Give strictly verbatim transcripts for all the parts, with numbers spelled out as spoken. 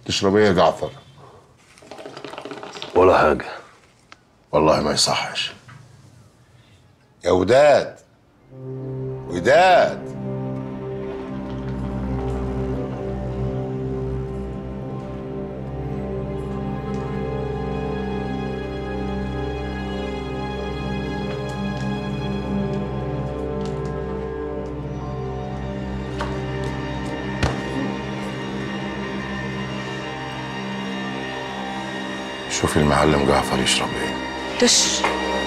تشرب ايه يا جعفر؟ ولا حاجة. والله ما يصحش يا وداد. وداد شوفي المعلم جعفر يشرب ايه. تش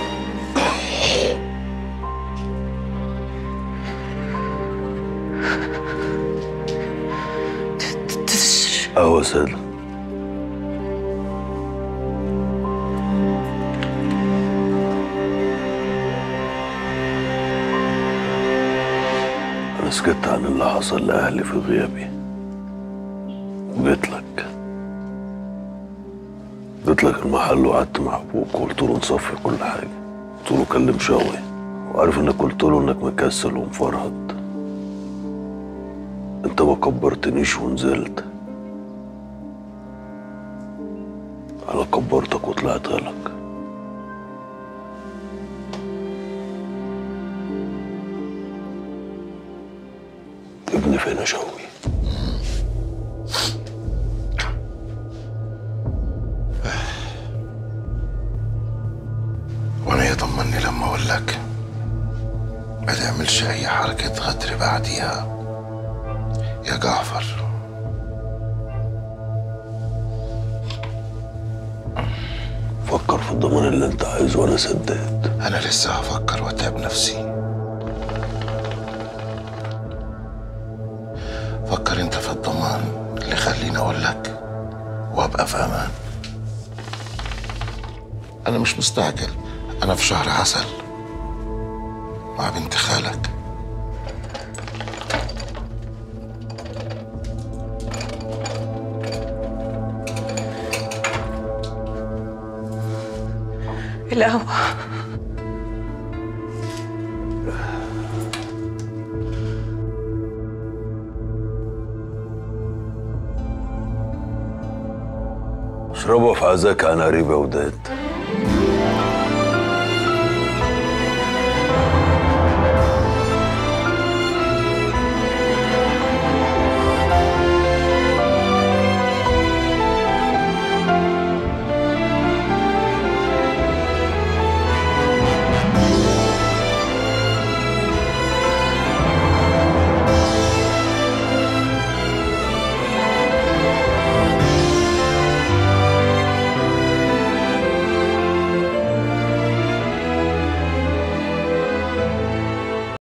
تش قهوة سادة. أنا سكت عن اللي حصل لأهلي في غيابي وجيت لك. جيت لك المحل وقعدت مع ابوك وقلت له نصفي كل حاجه. قلت له كلم شوقي، وعارف انك قلت له انك مكسل ومفرهد. انت ما كبرتنيش ونزلت، انا كبرتك وطلعت لك. ابني فين يا شوقي؟ وانا يطمني لما اقول لك ما تعملش اي حركة غدر بعديها يا جعفر. فكر في الضمان اللي انت عايزه وانا سددت. انا لسه هفكر واتعب نفسي. فكر انت في الضمان اللي خليني اقول لك وابقى في امان. انا مش مستعجل، انا في شهر عسل مع بنت خالك. القهوة. اشربها في عزاك عن قريب يا وداد.